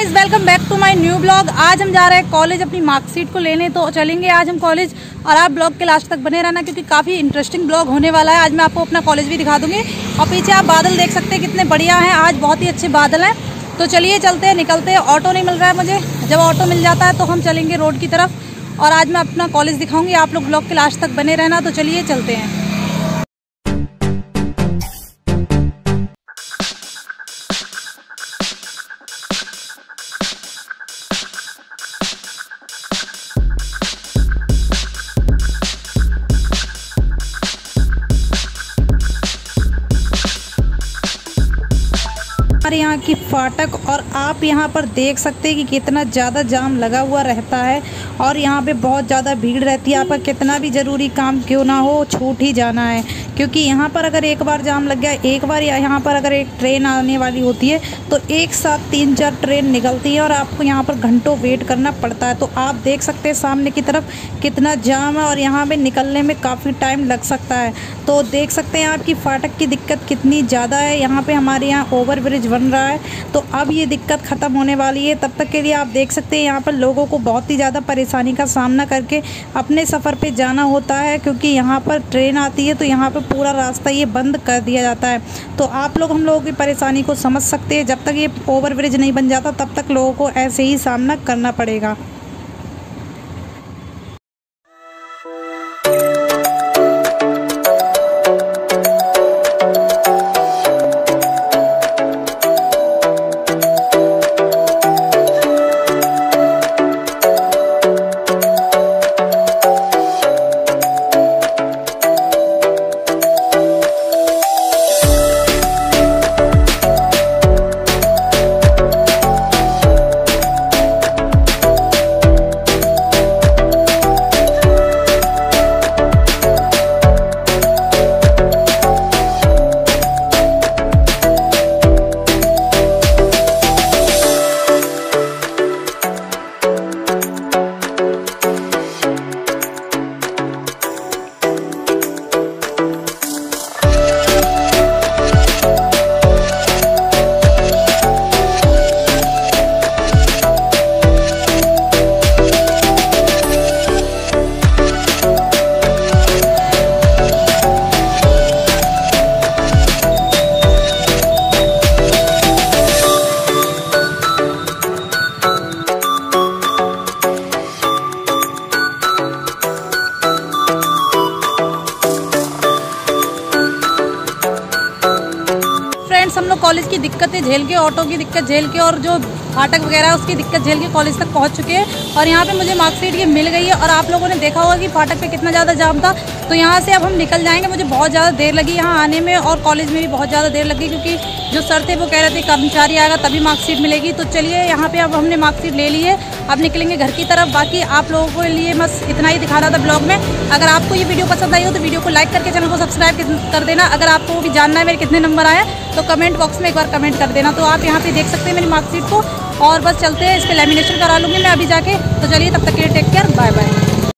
Guys, welcome back to my new blog. आज हम जा रहे हैं कॉलेज अपनी मार्कशीट को लेने, तो चलेंगे आज हम कॉलेज। और आप ब्लॉग के लास्ट तक बने रहना क्योंकि काफ़ी इंटरेस्टिंग ब्लॉग होने वाला है। आज मैं आपको अपना कॉलेज भी दिखा दूंगी। और पीछे आप बादल देख सकते हैं कितने बढ़िया हैं, आज बहुत ही अच्छे बादल हैं। तो चलिए चलते हैं, निकलते हैं। ऑटो नहीं मिल रहा है मुझे, जब ऑटो मिल जाता है तो हम चलेंगे रोड की तरफ। और आज मैं अपना कॉलेज दिखाऊंगी, आप लोग ब्लॉग के लास्ट तक बने रहना। तो चलिए चलते हैं। हमारे यहाँ की फाटक, और आप यहाँ पर देख सकते हैं कि कितना ज़्यादा जाम लगा हुआ रहता है। और यहाँ पे बहुत ज़्यादा भीड़ रहती है। आपका कितना भी ज़रूरी काम क्यों ना हो, छूट ही जाना है। क्योंकि यहाँ पर अगर एक बार जाम लग गया, एक बार यहाँ पर अगर एक ट्रेन आने वाली होती है तो एक साथ 3-4 ट्रेन निकलती है और आपको यहाँ पर घंटों वेट करना पड़ता है। तो आप देख सकते हैं सामने की तरफ कितना जाम है और यहाँ पे निकलने में काफ़ी टाइम लग सकता है। तो देख सकते हैं आपकी फाटक की दिक्कत कितनी ज़्यादा है। यहाँ पे हमारे यहाँ ओवर ब्रिज बन रहा है, तो अब ये दिक्कत ख़त्म होने वाली है। तब तक के लिए आप देख सकते हैं यहाँ पर लोगों को बहुत ही ज़्यादा परेशानी का सामना करके अपने सफ़र पे जाना होता है। क्योंकि यहाँ पर ट्रेन आती है तो यहाँ पर पूरा रास्ता ये बंद कर दिया जाता है। तो आप लोग हम लोगों की परेशानी को समझ सकते हैं। जब तक ये ओवर ब्रिज नहीं बन जाता तब तक लोगों को ऐसे ही सामना करना पड़ेगा। हम लोग कॉलेज की दिक्कतें झेल के, ऑटो की दिक्कत झेल के और जो फाटक वगैरह है उसकी दिक्कत झेल के कॉलेज तक पहुंच चुके हैं। और यहाँ पे मुझे मार्कशीट ये मिल गई है। और आप लोगों ने देखा होगा कि फाटक पे कितना ज़्यादा जाम था। तो यहाँ से अब हम निकल जाएंगे। मुझे बहुत ज़्यादा देर लगी यहाँ आने में और कॉलेज में भी बहुत ज़्यादा देर लगी, क्योंकि जो सर थे वो कह रहे थे कर्मचारी आएगा तभी मार्कशीट मिलेगी। तो चलिए यहाँ पर अब हमने मार्कशीट ले ली है, अब निकलेंगे घर की तरफ। बाकी आप लोगों के लिए बस इतना ही दिखाना था ब्लॉग में। अगर आपको ये वीडियो पसंद आई हो तो वीडियो को लाइक करके चैनल को सब्सक्राइब कर देना। अगर आपको भी जानना है मेरे कितने नंबर आए तो कमेंट बॉक्स में एक बार कमेंट कर देना। तो आप यहाँ पे देख सकते हैं मेरी मार्कशीट को। और बस चलते हैं, इस पर लैमिनेशन करा लूँगी मैं अभी जाके। तो चलिए तब तक के लिए टेक केयर, बाय बाय।